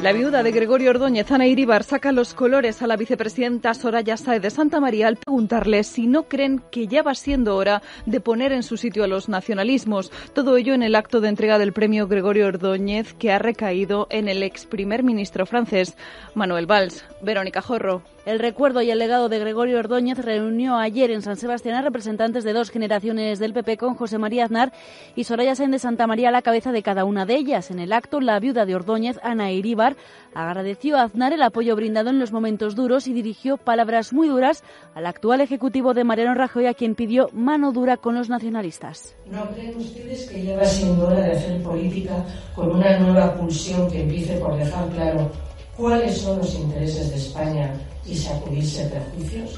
La viuda de Gregorio Ordóñez, Ana Iríbar, saca los colores a la vicepresidenta Soraya Sáez de Santamaría al preguntarle si no creen que ya va siendo hora de poner en su sitio a los nacionalismos. Todo ello en el acto de entrega del premio Gregorio Ordóñez, que ha recaído en el ex primer ministro francés, Manuel Valls. Verónica Jorro. El recuerdo y el legado de Gregorio Ordóñez reunió ayer en San Sebastián a representantes de dos generaciones del PP, con José María Aznar y Soraya Sáenz de Santamaría a la cabeza de cada una de ellas. En el acto, la viuda de Ordóñez, Ana Iríbar, agradeció a Aznar el apoyo brindado en los momentos duros y dirigió palabras muy duras al actual ejecutivo de Mariano Rajoy, a quien pidió mano dura con los nacionalistas. ¿No creen ustedes que ya va siendo hora de hacer política con una nueva pulsión que empiece por dejar claro cuáles son los intereses de España y sacudirse prejuicios?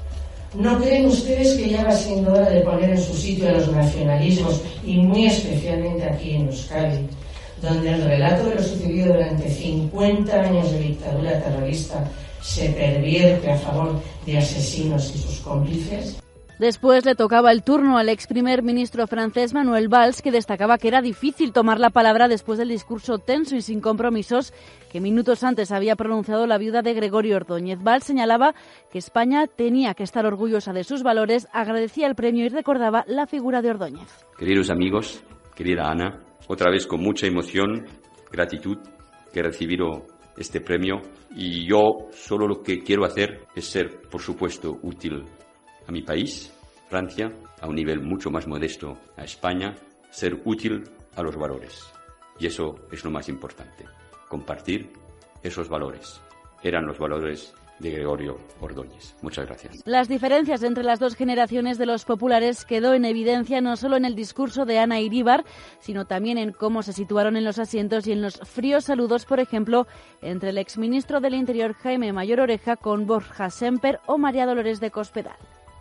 ¿No creen ustedes que ya va siendo hora de poner en su sitio a los nacionalismos, y muy especialmente aquí en Euskadi, donde el relato de lo sucedido durante 50 años de dictadura terrorista se pervierte a favor de asesinos y sus cómplices? Después le tocaba el turno al ex primer ministro francés Manuel Valls, que destacaba que era difícil tomar la palabra después del discurso tenso y sin compromisos que minutos antes había pronunciado la viuda de Gregorio Ordóñez. Valls señalaba que España tenía que estar orgullosa de sus valores, agradecía el premio y recordaba la figura de Ordóñez. Queridos amigos, querida Ana, otra vez con mucha emoción, gratitud que he recibido este premio, y yo solo lo que quiero hacer es ser, por supuesto, útil a mi país, Francia, a un nivel mucho más modesto a España, ser útil a los valores. Y eso es lo más importante, compartir esos valores. Eran los valores de Gregorio Ordóñez. Muchas gracias. Las diferencias entre las dos generaciones de los populares quedó en evidencia no solo en el discurso de Ana Iríbar, sino también en cómo se situaron en los asientos y en los fríos saludos, por ejemplo, entre el exministro del Interior Jaime Mayor Oreja con Borja Semper o María Dolores de Cospedal.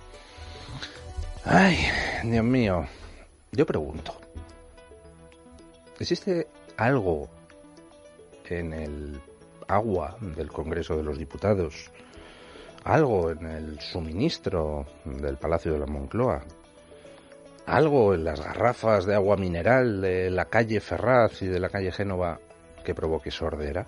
Ay, Dios mío, yo pregunto, ¿existe algo en el agua del Congreso de los Diputados, algo en el suministro del Palacio de la Moncloa, algo en las garrafas de agua mineral de la calle Ferraz y de la calle Génova que provoque sordera?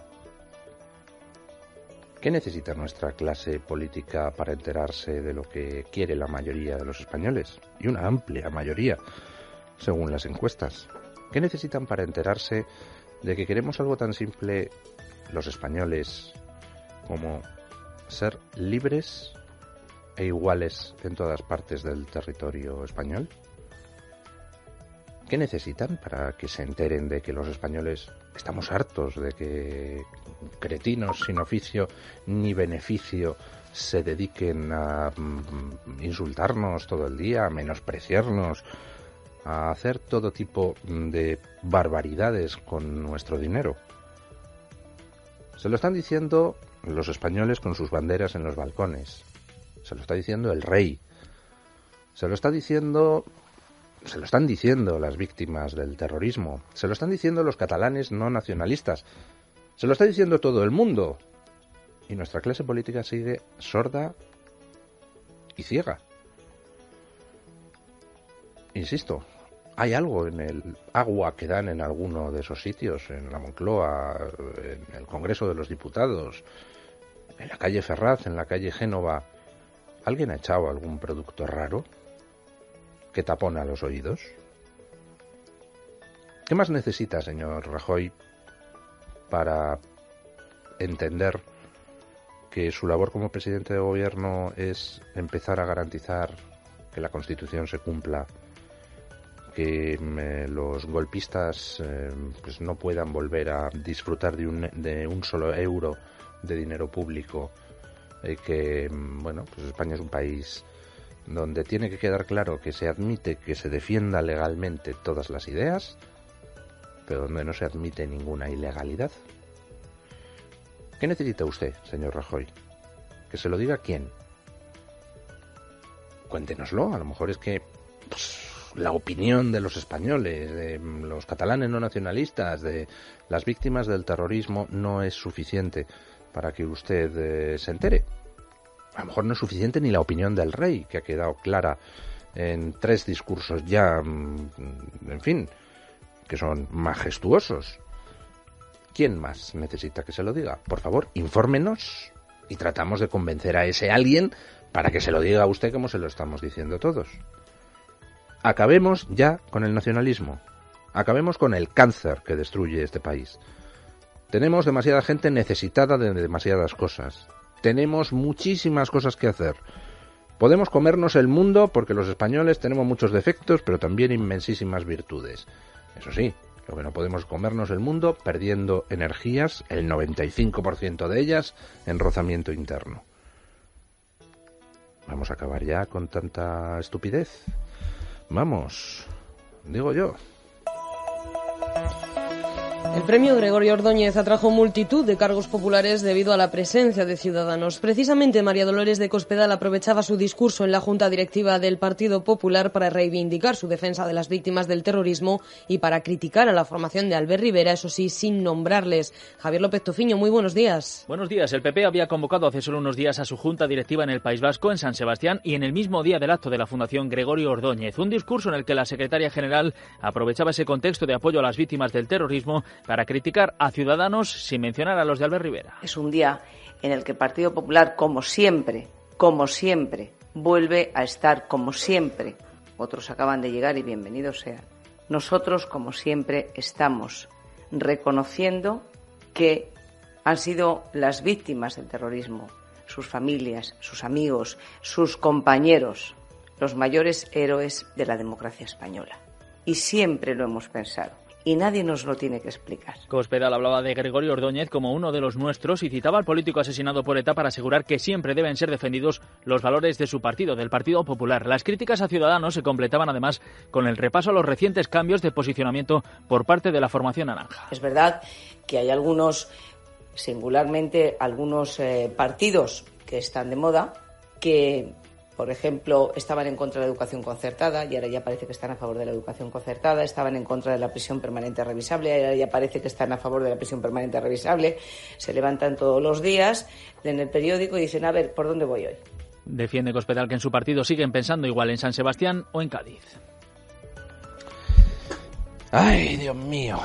¿Qué necesita nuestra clase política para enterarse de lo que quiere la mayoría de los españoles? Y una amplia mayoría, según las encuestas. ¿Qué necesitan para enterarse de que queremos algo tan simple los españoles como ser libres e iguales en todas partes del territorio español? ¿Qué necesitan para que se enteren de que los españoles estamos hartos de que cretinos sin oficio ni beneficio se dediquen a insultarnos todo el día, a menospreciarnos, a hacer todo tipo de barbaridades con nuestro dinero? Se lo están diciendo los españoles con sus banderas en los balcones. Se lo está diciendo el rey. Se lo están diciendo las víctimas del terrorismo. Se lo están diciendo los catalanes no nacionalistas. Se lo está diciendo todo el mundo. Y nuestra clase política sigue sorda y ciega. Insisto, hay algo en el agua que dan en alguno de esos sitios, en la Moncloa, en el Congreso de los Diputados, en la calle Ferraz, en la calle Génova. ¿Alguien ha echado algún producto raro que tapona los oídos? ¿Qué más necesita, señor Rajoy, para entender que su labor como presidente de gobierno es empezar a garantizar que la Constitución se cumpla, que los golpistas pues no puedan volver a disfrutar de un solo euro de dinero público, que bueno, pues España es un país donde tiene que quedar claro que se admite que se defienda legalmente todas las ideas, pero donde no se admite ninguna ilegalidad? ¿Qué necesita usted, señor Rajoy? ¿Que se lo diga quién? Cuéntenoslo, a lo mejor es que la opinión de los españoles, de los catalanes no nacionalistas, de las víctimas del terrorismo no es suficiente para que usted se entere. A lo mejor no es suficiente ni la opinión del rey, que ha quedado clara en 3 discursos ya, en fin, que son majestuosos. ¿Quién más necesita que se lo diga? Por favor, infórmenos y tratamos de convencer a ese alguien para que se lo diga a usted como se lo estamos diciendo todos. Acabemos ya con el nacionalismo. Acabemos con el cáncer que destruye este país. Tenemos demasiada gente necesitada de demasiadas cosas. Tenemos muchísimas cosas que hacer. Podemos comernos el mundo porque los españoles tenemos muchos defectos, pero también inmensísimas virtudes. Eso sí, lo que no podemos es comernos el mundo perdiendo energías, el 95% de ellas, en rozamiento interno. Vamos a acabar ya con tanta estupidez. Vamos, digo yo. El premio Gregorio Ordóñez atrajo multitud de cargos populares debido a la presencia de ciudadanos. Precisamente María Dolores de Cospedal aprovechaba su discurso en la Junta Directiva del Partido Popular para reivindicar su defensa de las víctimas del terrorismo y para criticar a la formación de Albert Rivera, eso sí, sin nombrarles. Javier López Tofiño, muy buenos días. Buenos días. El PP había convocado hace solo unos días a su Junta Directiva en el País Vasco, en San Sebastián, y en el mismo día del acto de la Fundación Gregorio Ordóñez. Un discurso en el que la secretaria general aprovechaba ese contexto de apoyo a las víctimas del terrorismo para criticar a Ciudadanos sin mencionar a los de Albert Rivera. Es un día en el que el Partido Popular, como siempre, vuelve a estar como siempre. Otros acaban de llegar y bienvenidos sean. Nosotros, como siempre, estamos reconociendo que han sido las víctimas del terrorismo, sus familias, sus amigos, sus compañeros, los mayores héroes de la democracia española. Y siempre lo hemos pensado. Y nadie nos lo tiene que explicar. Cospedal hablaba de Gregorio Ordóñez como uno de los nuestros y citaba al político asesinado por ETA para asegurar que siempre deben ser defendidos los valores de su partido, del Partido Popular. Las críticas a Ciudadanos se completaban además con el repaso a los recientes cambios de posicionamiento por parte de la formación naranja. Es verdad que hay algunos, singularmente algunos partidos que están de moda, que por ejemplo, estaban en contra de la educación concertada y ahora ya parece que están a favor de la educación concertada, estaban en contra de la prisión permanente revisable y ahora ya parece que están a favor de la prisión permanente revisable. Se levantan todos los días, leen el periódico y dicen, a ver, ¿por dónde voy hoy? Defiende Cospedal que en su partido siguen pensando igual en San Sebastián o en Cádiz. ¡Ay, Dios mío!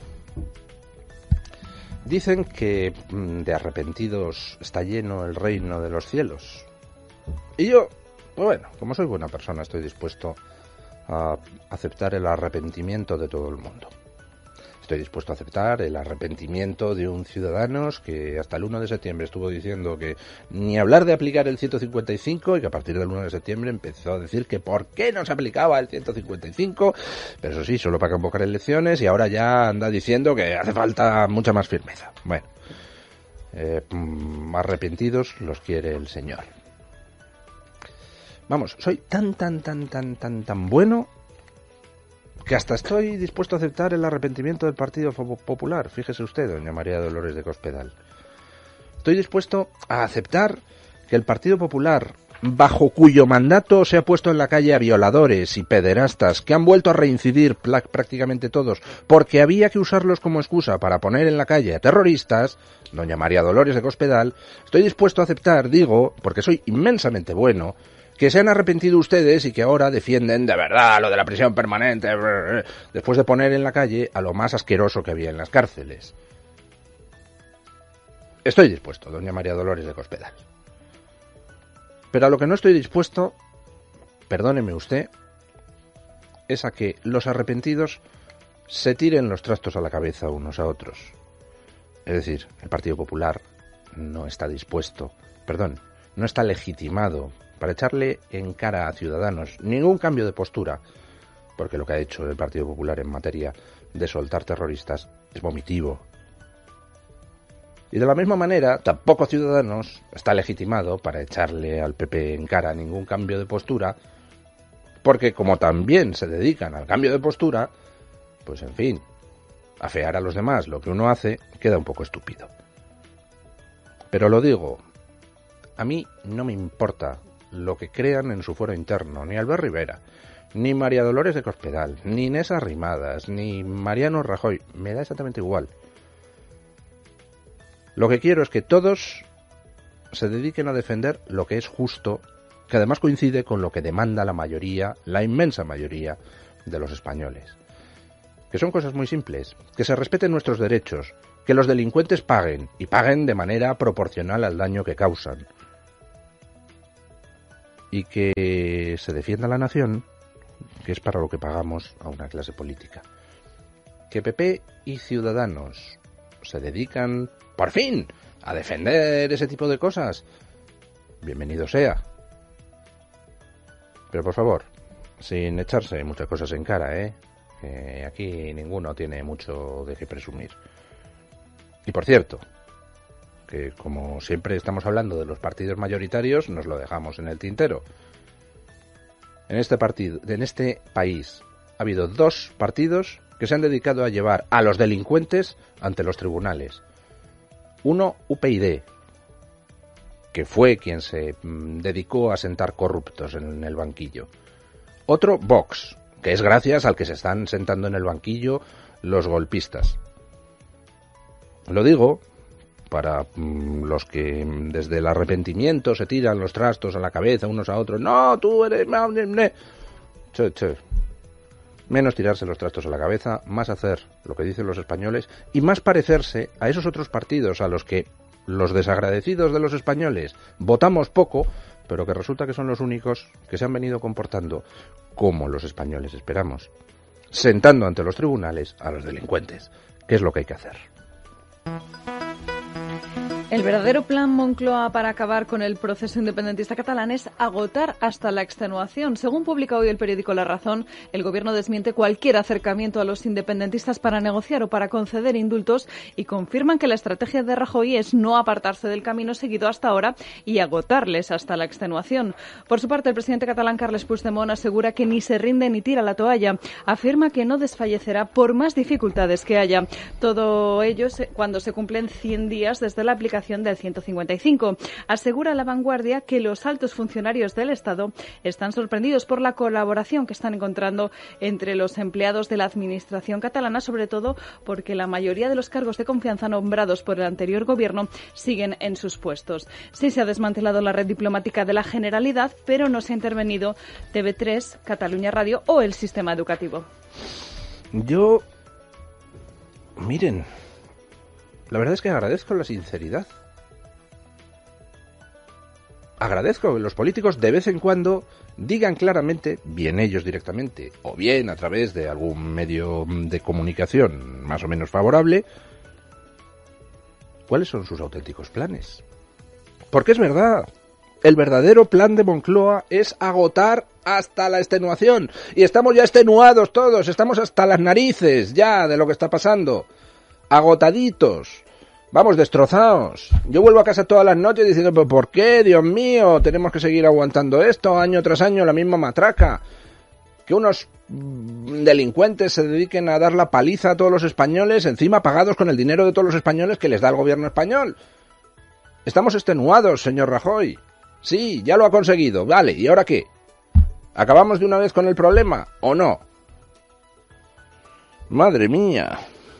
Dicen que de arrepentidos está lleno el reino de los cielos. Y yo, pues bueno, como soy buena persona, estoy dispuesto a aceptar el arrepentimiento de todo el mundo. Estoy dispuesto a aceptar el arrepentimiento de un ciudadano que hasta el 1 de septiembre estuvo diciendo que ni hablar de aplicar el 155 y que a partir del 1 de septiembre empezó a decir que por qué no se aplicaba el 155, pero eso sí, solo para convocar elecciones, y ahora ya anda diciendo que hace falta mucha más firmeza. Bueno, arrepentidos los quiere el Señor. Vamos, soy tan bueno que hasta estoy dispuesto a aceptar el arrepentimiento del Partido Popular. Fíjese usted, doña María Dolores de Cospedal. Estoy dispuesto a aceptar que el Partido Popular, bajo cuyo mandato se ha puesto en la calle a violadores y pederastas, que han vuelto a reincidir prácticamente todos, porque había que usarlos como excusa para poner en la calle a terroristas, doña María Dolores de Cospedal, estoy dispuesto a aceptar, digo, porque soy inmensamente bueno, que se han arrepentido ustedes y que ahora defienden de verdad lo de la prisión permanente, después de poner en la calle a lo más asqueroso que había en las cárceles. Estoy dispuesto, doña María Dolores de Cospedal. Pero a lo que no estoy dispuesto, perdóneme usted, es a que los arrepentidos se tiren los trastos a la cabeza unos a otros. Es decir, el Partido Popular no está no está legitimado para echarle en cara a Ciudadanos ningún cambio de postura, porque lo que ha hecho el Partido Popular en materia de soltar terroristas es vomitivo. Y de la misma manera, tampoco Ciudadanos está legitimado para echarle al PP en cara ningún cambio de postura, porque como también se dedican al cambio de postura, pues en fin, afear a los demás lo que uno hace queda un poco estúpido. Pero lo digo, a mí no me importa lo que crean en su fuero interno, ni Albert Rivera, ni María Dolores de Cospedal, ni Inés Arrimadas, ni Mariano Rajoy, me da exactamente igual. Lo que quiero es que todos se dediquen a defender lo que es justo, que además coincide con lo que demanda la mayoría, la inmensa mayoría de los españoles. que son cosas muy simples, que se respeten nuestros derechos, que los delincuentes paguen, y paguen de manera proporcional al daño que causan, y que se defienda la nación, que es para lo que pagamos a una clase política. Que PP y Ciudadanos se dedican, por fin, a defender ese tipo de cosas, bienvenido sea. Pero por favor, sin echarse muchas cosas en cara, que aquí ninguno tiene mucho de qué presumir. Y por cierto, que como siempre estamos hablando de los partidos mayoritarios, nos lo dejamos en el tintero. En este país ha habido 2 partidos que se han dedicado a llevar a los delincuentes ante los tribunales. Uno, UPyD, que fue quien se dedicó a sentar corruptos en el banquillo. Otro, Vox, que es gracias al que se están sentando en el banquillo los golpistas. Lo digo para los que desde el arrepentimiento se tiran los trastos a la cabeza unos a otros. No, tú eres... Menos tirarse los trastos a la cabeza, más hacer lo que dicen los españoles y más parecerse a esos otros partidos a los que los desagradecidos de los españoles votamos poco, pero que resulta que son los únicos que se han venido comportando como los españoles esperamos, sentando ante los tribunales a los delincuentes, que es lo que hay que hacer. El verdadero plan Moncloa para acabar con el proceso independentista catalán es agotar hasta la extenuación. Según publica hoy el periódico La Razón, el gobierno desmiente cualquier acercamiento a los independentistas para negociar o para conceder indultos y confirman que la estrategia de Rajoy es no apartarse del camino seguido hasta ahora y agotarles hasta la extenuación. Por su parte, el presidente catalán Carles Puigdemont asegura que ni se rinde ni tira la toalla. Afirma que no desfallecerá por más dificultades que haya. Todo ello cuando se cumplen 100 días desde la aplicación del 155. Asegura La Vanguardia que los altos funcionarios del Estado están sorprendidos por la colaboración que están encontrando entre los empleados de la administración catalana, sobre todo porque la mayoría de los cargos de confianza nombrados por el anterior gobierno siguen en sus puestos. Sí se ha desmantelado la red diplomática de la Generalidad, pero no se ha intervenido TV3, Catalunya Radio o el sistema educativo. Miren, la verdad es que agradezco la sinceridad. Agradezco que los políticos de vez en cuando digan claramente, bien ellos directamente, o bien a través de algún medio de comunicación más o menos favorable, cuáles son sus auténticos planes. Porque es verdad, el verdadero plan de Moncloa es agotar hasta la extenuación. Y estamos ya extenuados todos, estamos hasta las narices ya de lo que está pasando. Agotaditos, vamos, destrozados. Yo vuelvo a casa todas las noches diciendo, ¿pero por qué, Dios mío? Tenemos que seguir aguantando esto año tras año, la misma matraca. Que unos delincuentes se dediquen a dar la paliza a todos los españoles, encima pagados con el dinero de todos los españoles que les da el gobierno español. Estamos extenuados, señor Rajoy. Sí, ya lo ha conseguido, vale, ¿y ahora qué? ¿Acabamos de una vez con el problema o no? Madre mía.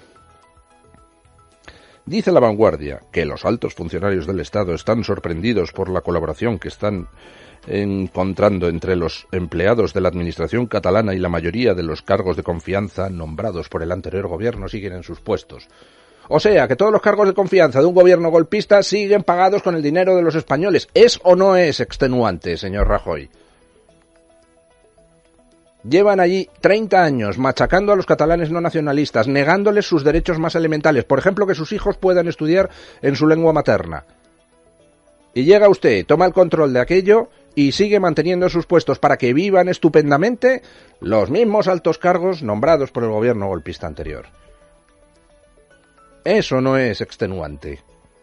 Dice La Vanguardia que los altos funcionarios del Estado están sorprendidos por la colaboración que están encontrando entre los empleados de la administración catalana y la mayoría de los cargos de confianza nombrados por el anterior gobierno siguen en sus puestos. O sea, que todos los cargos de confianza de un gobierno golpista siguen pagados con el dinero de los españoles. ¿Es o no es extenuante, señor Rajoy? Llevan allí 30 años machacando a los catalanes no nacionalistas, negándoles sus derechos más elementales, por ejemplo, que sus hijos puedan estudiar en su lengua materna. Y llega usted, toma el control de aquello y sigue manteniendo sus puestos para que vivan estupendamente los mismos altos cargos nombrados por el gobierno golpista anterior. Eso no es extenuante.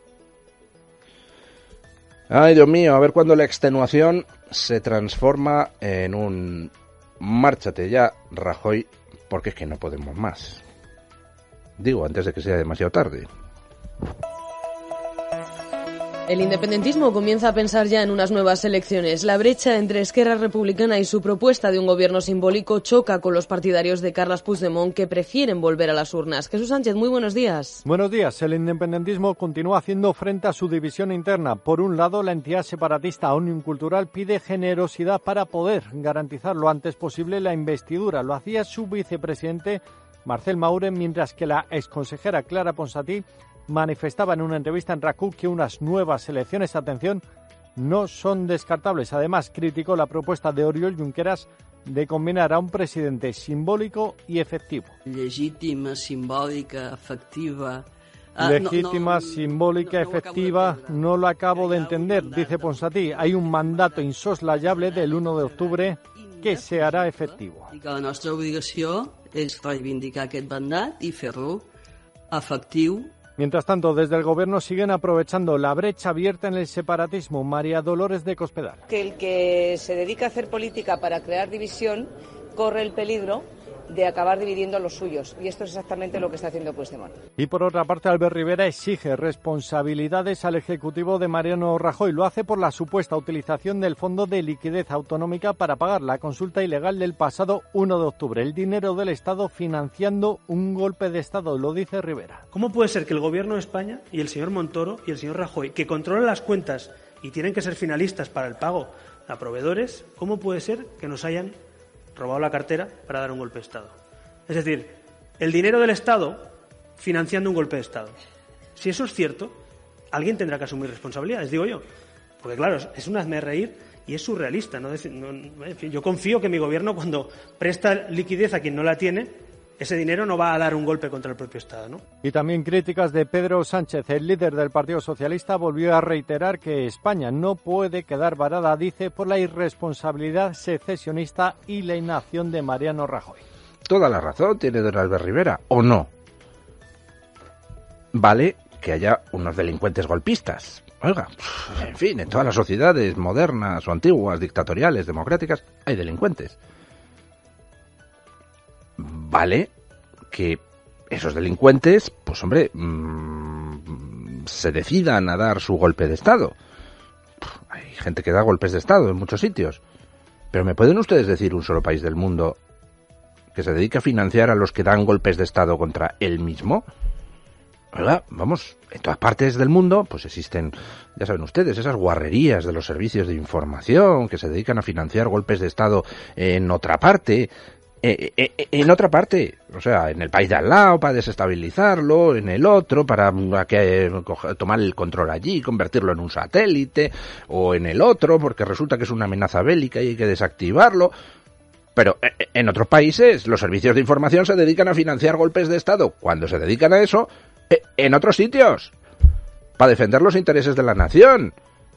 Ay, Dios mío, a ver cuándo la extenuación se transforma en un... Márchate ya, Rajoy, porque es que no podemos más. Digo, antes de que sea demasiado tarde. El independentismo comienza a pensar ya en unas nuevas elecciones. La brecha entre Esquerra Republicana y su propuesta de un gobierno simbólico choca con los partidarios de Carles Puigdemont que prefieren volver a las urnas. Jesús Sánchez, muy buenos días. Buenos días. El independentismo continúa haciendo frente a su división interna. Por un lado, la entidad separatista Òmnium Cultural pide generosidad para poder garantizar lo antes posible la investidura. Lo hacía su vicepresidente Marcel Mauren, mientras que la exconsejera Clara Ponsatí manifestaba en una entrevista en RACU que unas nuevas elecciones, atención, no son descartables. Además, criticó la propuesta de Oriol Junqueras de combinar a un presidente simbólico y efectivo. Legítima, simbólica, efectiva. Legítima, simbólica, efectiva, no lo acabo de entender, dice Ponsatí. Hay un mandato insoslayable del 1 de octubre que se hará efectivo. I que la nostra obligació és reivindicar aquest mandat i fer-lo efectiu. Mientras tanto, desde el Gobierno siguen aprovechando la brecha abierta en el separatismo. María Dolores de Cospedal. Que el que se dedica a hacer política para crear división corre el peligro de acabar dividiendo a los suyos. Y esto es exactamente lo que está haciendo Puigdemont. Y por otra parte, Albert Rivera exige responsabilidades al Ejecutivo de Mariano Rajoy. Lo hace por la supuesta utilización del Fondo de Liquidez Autonómica para pagar la consulta ilegal del pasado 1 de octubre. El dinero del Estado financiando un golpe de Estado, lo dice Rivera. ¿Cómo puede ser que el Gobierno de España y el señor Montoro y el señor Rajoy, que controlan las cuentas y tienen que ser finalistas para el pago a proveedores, cómo puede ser que nos hayan robado la cartera para dar un golpe de Estado? Es decir, el dinero del Estado financiando un golpe de Estado. Si eso es cierto, alguien tendrá que asumir responsabilidades, digo yo. Porque claro, es un hazme reír y es surrealista. En fin, yo confío que mi gobierno, cuando presta liquidez a quien no la tiene, ese dinero no va a dar un golpe contra el propio Estado, ¿no? Y también críticas de Pedro Sánchez. El líder del Partido Socialista volvió a reiterar que España no puede quedar varada, dice, por la irresponsabilidad secesionista y la inacción de Mariano Rajoy. Toda la razón tiene don Albert Rivera, ¿o no? Vale que haya unos delincuentes golpistas. Oiga, en fin, en todas las sociedades modernas o antiguas, dictatoriales, democráticas, hay delincuentes. Vale que esos delincuentes, pues hombre, se decidan a dar su golpe de Estado. Hay gente que da golpes de Estado en muchos sitios. Pero ¿me pueden ustedes decir un solo país del mundo que se dedica a financiar a los que dan golpes de Estado contra él mismo? Oiga, vamos, en todas partes del mundo pues existen, ya saben ustedes, esas guarrerías de los servicios de información que se dedican a financiar golpes de Estado en otra parte. En otra parte, o sea, en el país de al lado para desestabilizarlo, en el otro para tomar el control allí, convertirlo en un satélite, o en el otro porque resulta que es una amenaza bélica y hay que desactivarlo. Pero en otros países los servicios de información se dedican a financiar golpes de Estado. Cuando se dedican a eso, en otros sitios, para defender los intereses de la nación,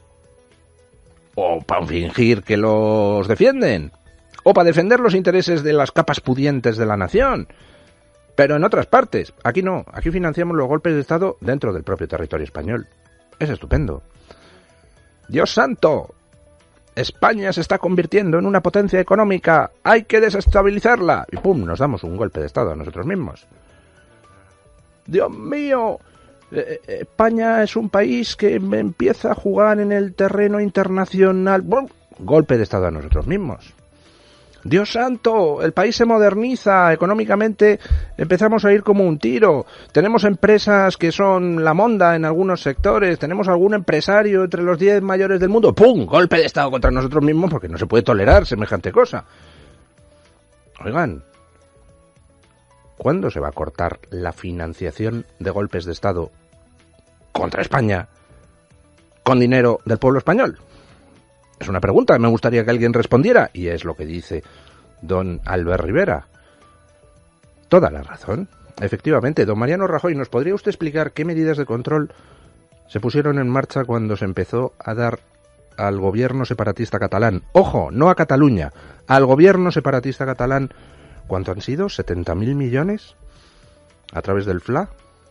o para fingir que los defienden, o para defender los intereses de las capas pudientes de la nación. Pero en otras partes, aquí no, aquí financiamos los golpes de Estado dentro del propio territorio español. Es estupendo. ¡Dios santo! España se está convirtiendo en una potencia económica, hay que desestabilizarla. Y pum, nos damos un golpe de Estado a nosotros mismos. ¡Dios mío! España es un país que empieza a jugar en el terreno internacional. ¡Bum! Golpe de Estado a nosotros mismos. ¡Dios santo! El país se moderniza, económicamente empezamos a ir como un tiro. Tenemos empresas que son la monda en algunos sectores, tenemos algún empresario entre los 10 mayores del mundo. ¡Pum! Golpe de Estado contra nosotros mismos porque no se puede tolerar semejante cosa. Oigan, ¿cuándo se va a cortar la financiación de golpes de Estado contra España con dinero del pueblo español? Es una pregunta, me gustaría que alguien respondiera, y es lo que dice don Albert Rivera. Toda la razón. Efectivamente, don Mariano Rajoy, ¿nos podría usted explicar qué medidas de control se pusieron en marcha cuando se empezó a dar al gobierno separatista catalán? Ojo, no a Cataluña, al gobierno separatista catalán. ¿Cuánto han sido? ¿70.000 millones? ¿A través del FLA?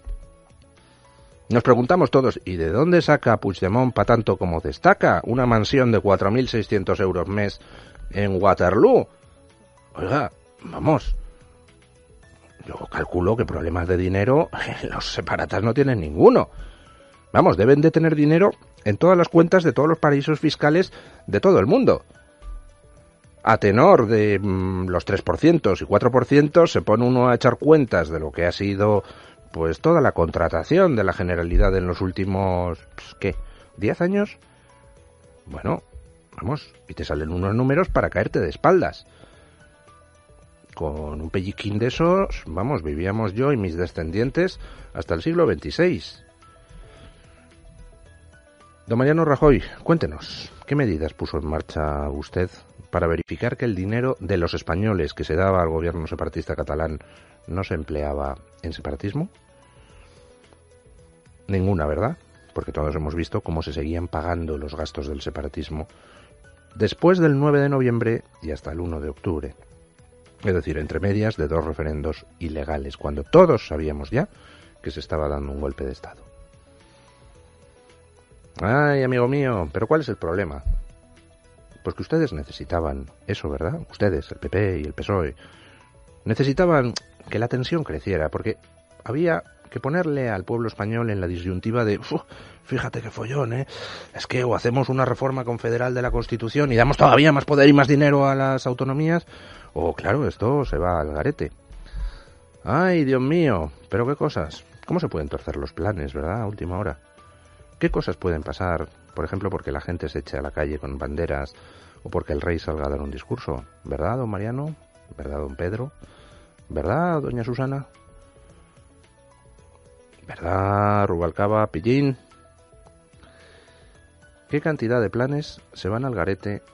Nos preguntamos todos, ¿y de dónde saca Puigdemont para tanto como destaca? Una mansión de 4.600 euros mes en Waterloo. Oiga, vamos, yo calculo que problemas de dinero los separatas no tienen ninguno. Vamos, deben de tener dinero en todas las cuentas de todos los paraísos fiscales de todo el mundo. A tenor de los 3% y 4% se pone uno a echar cuentas de lo que ha sido pues toda la contratación de la Generalidad en los últimos, ¿qué? ¿10 años? Bueno, vamos, y te salen unos números para caerte de espaldas. con un pelliquín de esos, vamos, vivíamos yo y mis descendientes hasta el siglo XXVI. Don Mariano Rajoy, cuéntenos, ¿qué medidas puso en marcha usted para verificar que el dinero de los españoles que se daba al gobierno separatista catalán no se empleaba en separatismo? Ninguna, ¿verdad? Porque todos hemos visto cómo se seguían pagando los gastos del separatismo después del 9 de noviembre y hasta el 1 de octubre. Es decir, entre medias de 2 referendos ilegales, cuando todos sabíamos ya que se estaba dando un golpe de Estado. Ay, amigo mío, ¿pero cuál es el problema? Pues que ustedes necesitaban eso, ¿verdad? Ustedes, el PP y el PSOE, necesitaban que la tensión creciera, porque había que ponerle al pueblo español en la disyuntiva de fíjate qué follón, es que o hacemos una reforma confederal de la Constitución y damos todavía más poder y más dinero a las autonomías, o claro, esto se va al garete. Ay, Dios mío, pero qué cosas. ¿Cómo se pueden torcer los planes, verdad, a última hora? ¿Qué cosas pueden pasar, por ejemplo, porque la gente se eche a la calle con banderas o porque el rey salga a dar un discurso? ¿Verdad, don Mariano? ¿Verdad, don Pedro? ¿Verdad, doña Susana? ¿Verdad, Rubalcaba, Pillín? ¿Qué cantidad de planes se van al garete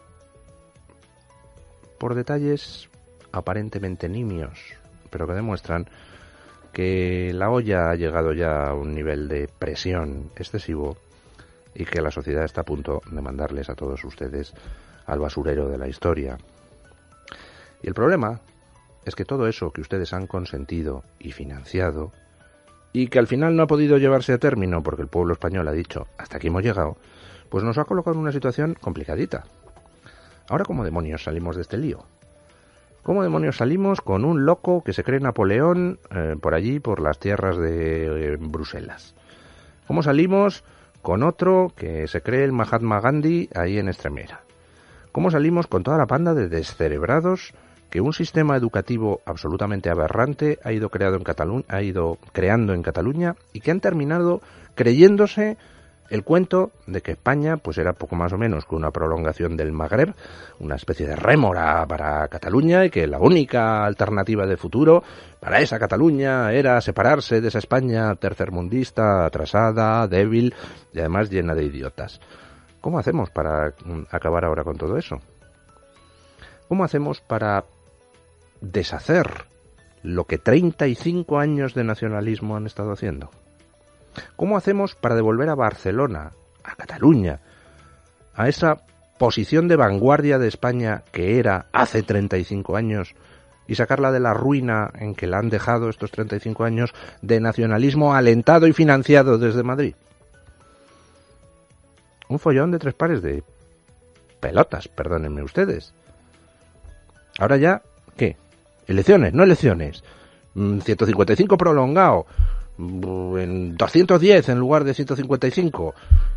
por detalles aparentemente nimios, pero que demuestran que la olla ha llegado ya a un nivel de presión excesivo y que la sociedad está a punto de mandarles a todos ustedes al basurero de la historia? Y el problema es que todo eso que ustedes han consentido y financiado, y que al final no ha podido llevarse a término porque el pueblo español ha dicho hasta aquí hemos llegado, pues nos ha colocado en una situación complicadita. Ahora, ¿cómo demonios salimos de este lío? ¿Cómo demonios salimos con un loco que se cree Napoleón por allí, por las tierras de Bruselas? ¿Cómo salimos con otro que se cree el Mahatma Gandhi ahí en Extremera? ¿Cómo salimos con toda la panda de descerebrados que un sistema educativo absolutamente aberrante ha ido creando en Cataluña y que han terminado creyéndose el cuento de que España pues era poco más o menos que una prolongación del Magreb, una especie de rémora para Cataluña, y que la única alternativa de futuro para esa Cataluña era separarse de esa España tercermundista, atrasada, débil y además llena de idiotas? ¿Cómo hacemos para acabar ahora con todo eso? ¿Cómo hacemos para deshacer lo que 35 años de nacionalismo han estado haciendo? ¿Cómo hacemos para devolver a Barcelona, a Cataluña, a esa posición de vanguardia de España que era hace 35 años y sacarla de la ruina en que la han dejado estos 35 años de nacionalismo alentado y financiado desde Madrid? Un follón de 3 pares de pelotas, perdónenme ustedes. Ahora ya, ¿qué? ¿Elecciones? ¿No elecciones? 155 prolongado, en 210 en lugar de 155,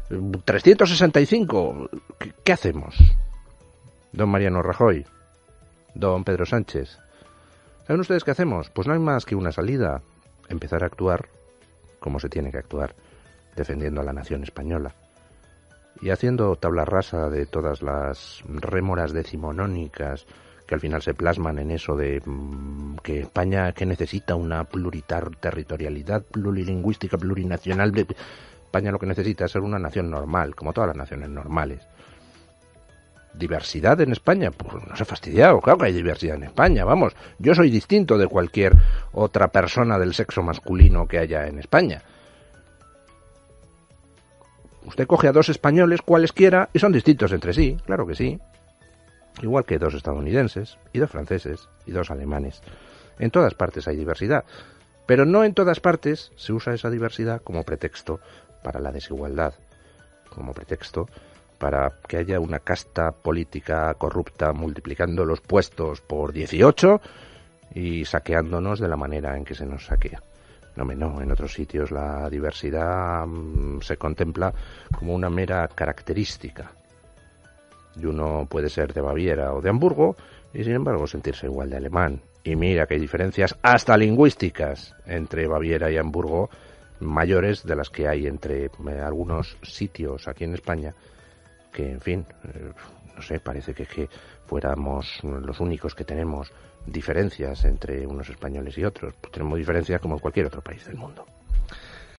365. ¿Qué hacemos? Don Mariano Rajoy, don Pedro Sánchez, ¿saben ustedes qué hacemos? Pues no hay más que una salida: empezar a actuar como se tiene que actuar, defendiendo a la nación española y haciendo tabla rasa de todas las rémoras decimonónicas que al final se plasman en eso de que España que necesita una pluriterritorialidad, plurilingüística, plurinacional. España lo que necesita es ser una nación normal, como todas las naciones normales. ¿Diversidad en España? Pues no se ha fastidiado, claro que hay diversidad en España, vamos. Yo soy distinto de cualquier otra persona del sexo masculino que haya en España. Usted coge a 2 españoles cualesquiera y son distintos entre sí, claro que sí. Igual que 2 estadounidenses, y 2 franceses, y 2 alemanes. En todas partes hay diversidad, pero no en todas partes se usa esa diversidad como pretexto para la desigualdad, como pretexto para que haya una casta política corrupta multiplicando los puestos por 18 y saqueándonos de la manera en que se nos saquea. No, en otros sitios la diversidad se contempla como una mera característica. Y uno puede ser de Baviera o de Hamburgo y sin embargo sentirse igual de alemán. Y mira que hay diferencias hasta lingüísticas entre Baviera y Hamburgo, mayores de las que hay entre algunos sitios aquí en España, que en fin, no sé, parece que fuéramos los únicos que tenemos diferencias entre unos españoles y otros. Pues tenemos diferencias como en cualquier otro país del mundo.